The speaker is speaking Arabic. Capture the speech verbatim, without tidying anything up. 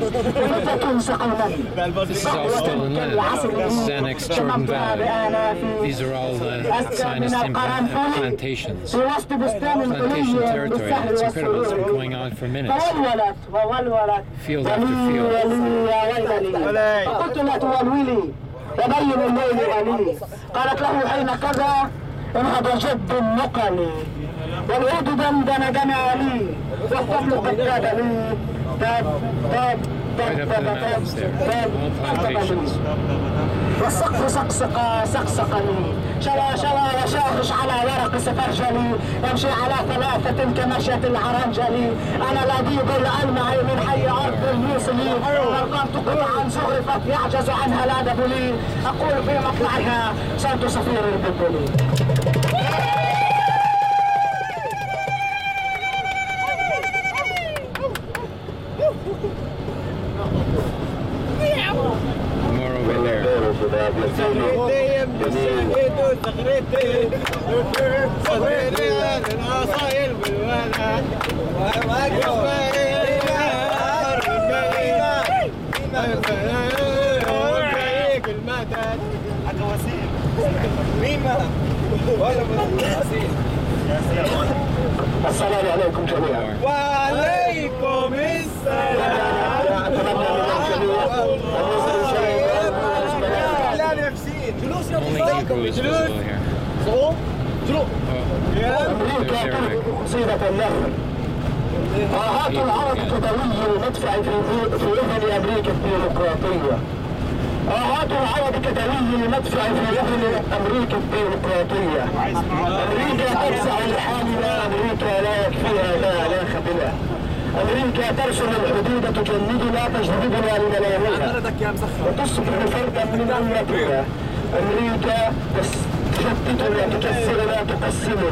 This is all still in Lebanon. This is annexed Jordan Valley. These are all the Zionist implant, uh, plantations. Plantation territory. It's incredible. It's been going on for minutes. Field after field. يبين الليل قليل قالت له أين كذا انهض جد النقل والعود دندن جمالي والطفل قد كاد لي تاب تاب Right up to the mountains there. All plantations. والسقف سقسق سقسقني شلا شلا يشاخش على ورق سفرجلي يمشي على ثلاثة كمشية العرنجلي أنا لديب الألمعي من حي أرض الموصلي ألقمت قطعا زغرفت يعجز عنها الأدب لي أقول في مطلعها صوت صفير البلبلي. More over there. السلام عليكم جميعا. وعليكم السلام. Only Hebrew is visible here. Oh, there's Arabic. قصيدة النهر. آهات العرب تدوي المدفع في في أذن أمريكا الديمقراطية. آهات العرب تدوي المدفع في أذن أمريكا الديمقراطية. أمريكا ترسع الحاملة، أمريكا لا يكفيها ما لا خبلة. أمريكا ترسم الحدود تجندنا تجذبنا لملايينها وتصبح فردا من أمتنا. أمريكا تشتتنا تكسرنا تقسمنا